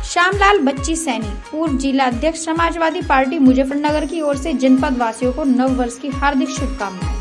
श्यामलाल बच्ची सैनी, पूर्व जिला अध्यक्ष समाजवादी पार्टी मुजफ्फरनगर की ओर से जनपद वासियों को नव वर्ष की हार्दिक शुभकामनाएं।